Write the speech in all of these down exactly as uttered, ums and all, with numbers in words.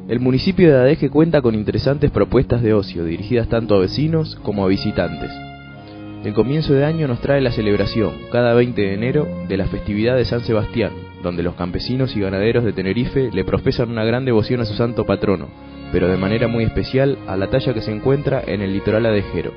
El municipio de Adeje cuenta con interesantes propuestas de ocio, dirigidas tanto a vecinos como a visitantes. El comienzo de año nos trae la celebración, cada veinte de enero, de la festividad de San Sebastián, donde los campesinos y ganaderos de Tenerife le profesan una gran devoción a su santo patrono, pero de manera muy especial a la talla que se encuentra en el litoral adejero.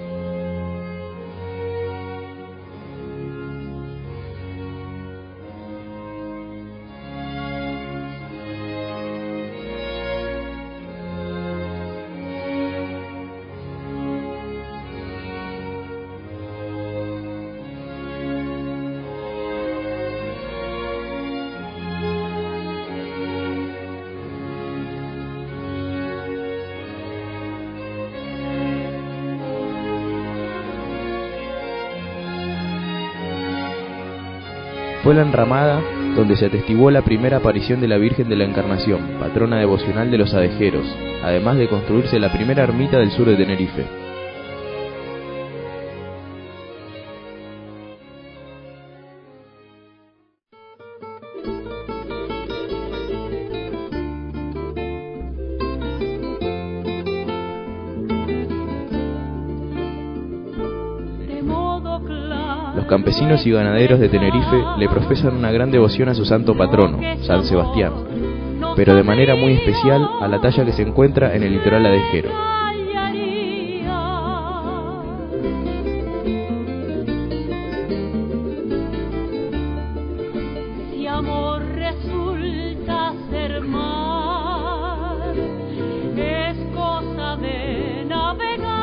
Fue la enramada donde se atestiguó la primera aparición de la Virgen de la Encarnación, patrona devocional de los adejeros, además de construirse la primera ermita del sur de Tenerife. Los campesinos y ganaderos de Tenerife le profesan una gran devoción a su santo patrono, San Sebastián, pero de manera muy especial a la talla que se encuentra en el litoral adejero. Si amor resulta ser mar, es cosa de navegar.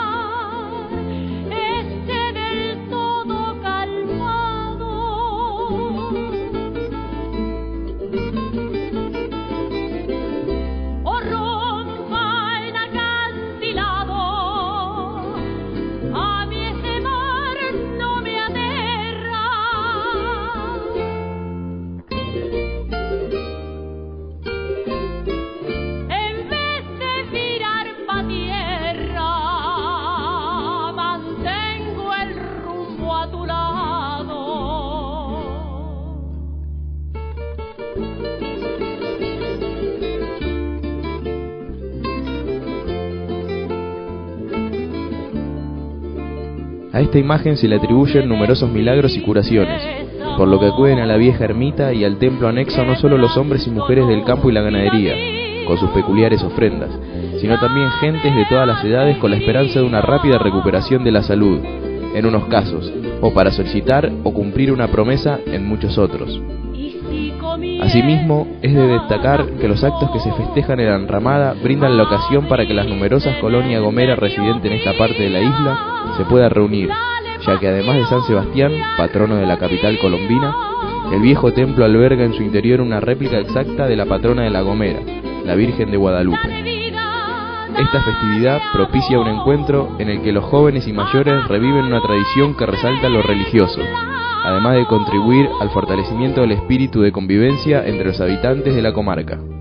A esta imagen se le atribuyen numerosos milagros y curaciones, por lo que acuden a la vieja ermita y al templo anexo no solo los hombres y mujeres del campo y la ganadería, con sus peculiares ofrendas, sino también gentes de todas las edades con la esperanza de una rápida recuperación de la salud, en unos casos, o para solicitar o cumplir una promesa en muchos otros. Asimismo, es de destacar que los actos que se festejan en la enramada brindan la ocasión para que las numerosas colonias gomeras residentes en esta parte de la isla se puedan reunir, ya que además de San Sebastián, patrono de la capital colombina, el viejo templo alberga en su interior una réplica exacta de la patrona de La Gomera, la Virgen de Guadalupe. Esta festividad propicia un encuentro en el que los jóvenes y mayores reviven una tradición que resalta lo religioso, además de contribuir al fortalecimiento del espíritu de convivencia entre los habitantes de la comarca.